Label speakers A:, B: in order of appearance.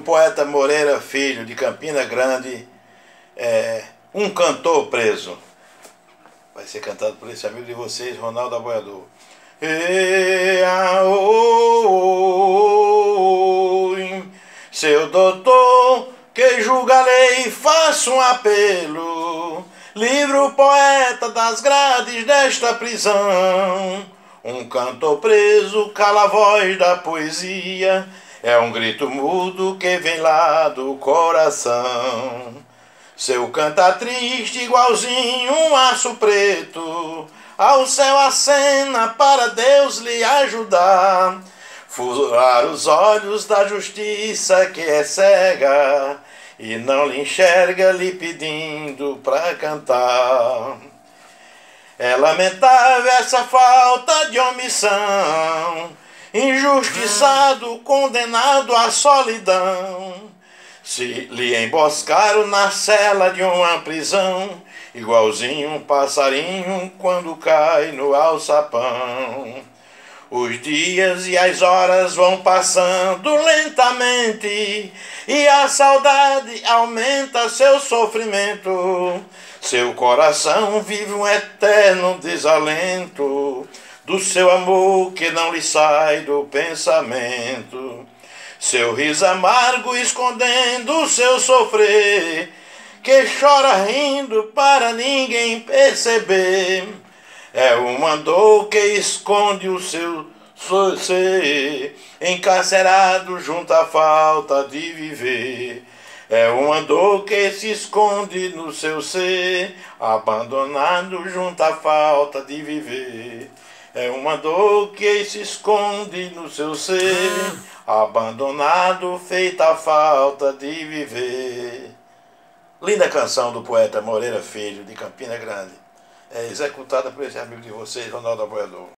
A: poeta Moreira Filho, de Campina Grande, Um Cantor Preso. Vai ser cantado por esse amigo de vocês, Ronaldo Aboiador. Seu doutor, que julga a lei, faça um apelo. Livre o poeta das grades desta prisão. Um cantor preso cala a voz da poesia. É um grito mudo que vem lá do coração. Seu canto triste, igualzinho um aço preto, ao céu acena para Deus lhe ajudar. Furar os olhos da justiça que é cega e não lhe enxerga lhe pedindo pra cantar. É lamentável essa falta de omissão, injustiçado, condenado à solidão. Se lhe emboscaram na cela de uma prisão, igualzinho um passarinho quando cai no alçapão. Os dias e as horas vão passando lentamente e a saudade aumenta seu sofrimento. Seu coração vive um eterno desalento do seu amor que não lhe sai do pensamento. Seu riso amargo escondendo o seu sofrer, que chora rindo para ninguém perceber. É uma dor que esconde o seu ser, encarcerado junto à falta de viver. É uma dor que se esconde no seu ser, abandonado junto à falta de viver. É uma dor que se esconde no seu ser, abandonado, feita a falta de viver. Linda canção do poeta Moreira Filho, de Campina Grande. É executada por esse amigo de vocês, Ronaldo Aboiador.